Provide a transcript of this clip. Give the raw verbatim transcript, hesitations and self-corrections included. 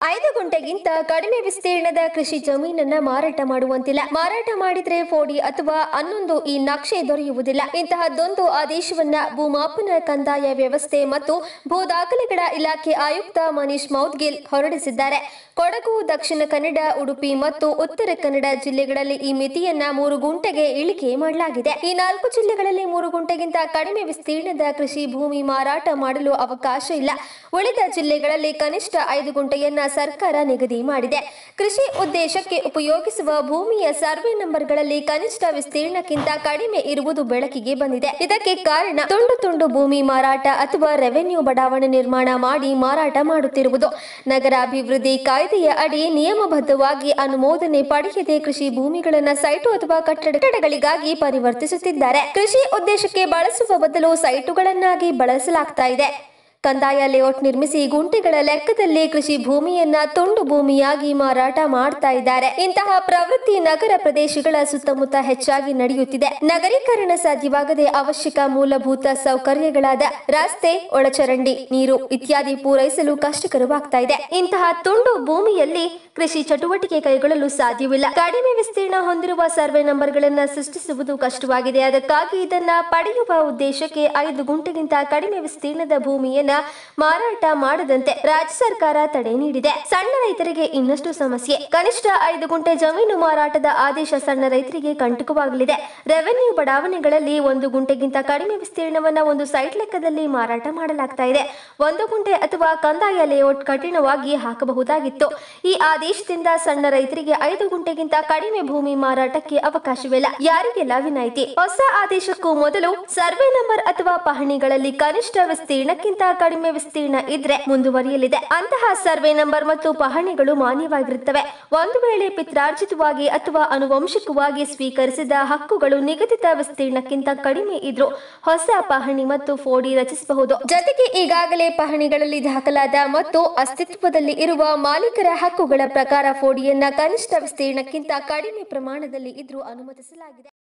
ಐದು ಗುಂಟೆಗಿಂತ ಕಡಿಮೆ ವಿಸ್ತೀರ್ಣದ ಕೃಷಿ ಜಮೀನನ್ನ ಮಾರಾಟ ಮಾಡುವಂತಿಲ್ಲ. ಮಾರಾಟ ಮಾಡಿದ್ರೆ ಫೋಡಿ ಅಥವಾ ಅನ್ನೊಂದು ಈ ನಕ್ಷೆ ದೊರೆಯುವುದಿಲ್ಲ. ಇಂತಹದ್ದೊಂದು ಆದೇಶವನ್ನ ಭೂಮಾಪನ ಕಂದಾಯ ವ್ಯವಸ್ಥೆ ಮತ್ತು ಭೂ ದಾಖಲೆಗಳ ಇಲಾಖೆ ಆಯುಕ್ತ ಮನೀಶ್ ಮೌದ್ಗಿಲ್ ಹೊರಡಿಸಿದ್ದಾರೆ. ಕೊಡಗು, ದಕ್ಷಿಣ ಕನ್ನಡ, ಉಡುಪಿ ಮತ್ತು ಉತ್ತರ ಕನ್ನಡ ಜಿಲ್ಲೆಗಳಲ್ಲಿ ಈ ಮಿತಿಯನ್ನ ಮೂರು ಗುಂಟೆಗೆ ಇಳಿಕೆ ಮಾಡಲಾಗಿದೆ. ಈ ನಾಲ್ಕು ಜಿಲ್ಲೆಗಳಲ್ಲಿ ಮೂರು ಗುಂಟೆಗಿಂತ ಕಡಿಮೆ ವಿಸ್ತೀರ್ಣದ ಕೃಷಿ ಭೂಮಿ ಮಾರಾಟ ಮಾಡಲು ಅವಕಾಶ ಇಲ್ಲ. ಉಳಿದ ಜಿಲ್ಲೆಗಳಲ್ಲಿ ಕನಿಷ್ಠ ಐದು ಗುಂಟೆಯನ್ನ ಸರ್ಕಾರ ನಿಗದಿ ಮಾಡಿದೆ. ಕೃಷಿ ಉದ್ದೇಶಕ್ಕೆ ಉಪಯೋಗಿಸುವ ಭೂಮಿಯ ಸರ್ವೆ ನಂಬರ್ಗಳಲ್ಲಿ ಕನಿಷ್ಠ ವಿಸ್ತೀರ್ಣಕ್ಕಿಂತ ಕಡಿಮೆ ಇರುವುದು ಬೆಳಕಿಗೆ ಬಂದಿದೆ. ಇದಕ್ಕೆ ಕಾರಣ ತುಂಡು ತುಂಡು ಭೂಮಿ ಮಾರಾಟ ಅಥವಾ ರೆವೆನ್ಯೂ ಬಡಾವಣೆ ನಿರ್ಮಾಣ ಮಾಡಿ ಮಾರಾಟ ಮಾಡುತ್ತಿರುವುದು. ನಗರಾಭಿವೃದ್ಧಿ ಕಾಯ್ದೆಯ ಅಡಿ ನಿಯಮಬದ್ಧವಾಗಿ ಅನುಮೋದನೆ ಪಡೆಯದೆ ಕೃಷಿ ಭೂಮಿಗಳನ್ನು ಸೈಟು ಅಥವಾ ಕಟ್ಟಡಗಳಿಗಾಗಿ ಪರಿವರ್ತಿಸುತ್ತಿದ್ದಾರೆ. ಕೃಷಿ ಉದ್ದೇಶಕ್ಕೆ ಬಳಸುವ ಬದಲು ಸೈಟುಗಳನ್ನಾಗಿ ಬಳಸಲಾಗ್ತಾ ಇದೆ. ಕಂದಾಯ ಲೇಔಟ್ ನಿರ್ಮಿಸಿ ಗುಂಟೆಗಳ ಲೆಕ್ಕದಲ್ಲಿ ಕೃಷಿ ಭೂಮಿಯನ್ನ ತುಂಡು ಭೂಮಿಯಾಗಿ ಮಾರಾಟ ಮಾಡ್ತಾ ಇದ್ದಾರೆ. ಇಂತಹ ಪ್ರವೃತ್ತಿ ನಗರ ಪ್ರದೇಶಗಳ ಸುತ್ತಮುತ್ತ ಹೆಚ್ಚಾಗಿ ನಡೆಯುತ್ತಿದೆ. ನಗರೀಕರಣ ಸಾಧ್ಯವಾಗದೆ ಅವಶ್ಯಕ ಮೂಲಭೂತ ಸೌಕರ್ಯಗಳಾದ ರಸ್ತೆ, ಒಳಚರಂಡಿ, ನೀರು ಇತ್ಯಾದಿ ಪೂರೈಸಲು ಕಷ್ಟಕರವಾಗ್ತಾ ಇದೆ. ಇಂತಹ ತುಂಡು ಭೂಮಿಯಲ್ಲಿ ಕೃಷಿ ಚಟುವಟಿಕೆ ಕೈಗೊಳ್ಳಲು ಸಾಧ್ಯವಿಲ್ಲ. ಕಡಿಮೆ ವಿಸ್ತೀರ್ಣ ಹೊಂದಿರುವ ಸರ್ವೆ ನಂಬರ್ಗಳನ್ನು ಸೃಷ್ಟಿಸುವುದು ಕಷ್ಟವಾಗಿದೆ. ಅದಕ್ಕಾಗಿ ಇದನ್ನ ಪಡೆಯುವ ಉದ್ದೇಶಕ್ಕೆ ಐದು ಗುಂಟೆಗಿಂತ ಕಡಿಮೆ ವಿಸ್ತೀರ್ಣದ ಭೂಮಿಯನ್ನ ಮಾರಾಟ ಮಾಡದಂತೆ ರಾಜ್ಯ ಸರ್ಕಾರ ತಡೆ ನೀಡಿದೆ. ಸಣ್ಣ ರೈತರಿಗೆ ಇನ್ನಷ್ಟು ಸಮಸ್ಯೆ. ಕನಿಷ್ಠ ಐದು ಗುಂಟೆ ಜಮೀನು ಮಾರಾಟದ ಆದೇಶ ಸಣ್ಣ ರೈತರಿಗೆ ಕಂಟಕವಾಗಲಿದೆ. ರೆವೆನ್ಯೂ ಬಡಾವಣೆಗಳಲ್ಲಿ ಒಂದು ಗುಂಟೆಗಿಂತ ಕಡಿಮೆ ವಿಸ್ತೀರ್ಣವನ್ನ ಒಂದು ಸೈಟ್ ಲೆಕ್ಕದಲ್ಲಿ ಮಾರಾಟ ಮಾಡಲಾಗ್ತಾ ಇದೆ. ಒಂದು ಗುಂಟೆ ಅಥವಾ ಕಂದಾಯ ಲೇಔಟ್ ಕಠಿಣವಾಗಿ ಹಾಕಬಹುದಾಗಿತ್ತು. ಈ ಆದೇಶದಿಂದ ಸಣ್ಣ ರೈತರಿಗೆ ಐದು ಗುಂಟೆಗಿಂತ ಕಡಿಮೆ ಭೂಮಿ ಮಾರಾಟಕ್ಕೆ ಅವಕಾಶವಿಲ್ಲ. ಯಾರಿಗೆಲ್ಲ ವಿನಾಯಿತಿ? ಹೊಸ ಆದೇಶಕ್ಕೂ ಮೊದಲು ಸರ್ವೆ ನಂಬರ್ ಅಥವಾ ಪಹಣಿಗಳಲ್ಲಿ ಕನಿಷ್ಠ ವಿಸ್ತೀರ್ಣಕ್ಕಿಂತ ಕಡಿಮೆ ವಿಸ್ತೀರ್ಣ ಇದ್ರೆ ಮುಂದುವರಿಯಲಿದೆ. ಅಂತಹ ಸರ್ವೆ ನಂಬರ್ ಮತ್ತು ಪಹಣಿಗಳು ಮಾನ್ಯವಾಗಿರುತ್ತವೆ. ಒಂದು ವೇಳೆ ಪಿತ್ರಾರ್ಜಿತವಾಗಿ ಅಥವಾ ಆನುವಂಶಿಕವಾಗಿ ಸ್ವೀಕರಿಸಿದ ಹಕ್ಕುಗಳು ನಿಗದಿತ ವಿಸ್ತೀರ್ಣಕ್ಕಿಂತ ಕಡಿಮೆ ಇದ್ರೂ ಹೊಸ ಪಹಣಿ ಮತ್ತು ಫೋಡಿ ರಚಿಸಬಹುದು. ಜೊತೆಗೆ ಈಗಾಗಲೇ ಪಹಣಿಗಳಲ್ಲಿ ದಾಖಲಾದ ಮತ್ತು ಅಸ್ತಿತ್ವದಲ್ಲಿ ಇರುವ ಮಾಲೀಕರ ಹಕ್ಕುಗಳ ಪ್ರಕಾರ ಫೋಡಿಯನ್ನ ಕನಿಷ್ಠ ವಿಸ್ತೀರ್ಣಕ್ಕಿಂತ ಕಡಿಮೆ ಪ್ರಮಾಣದಲ್ಲಿ ಇದ್ರೂ ಅನುಮತಿಸಲಾಗಿದೆ.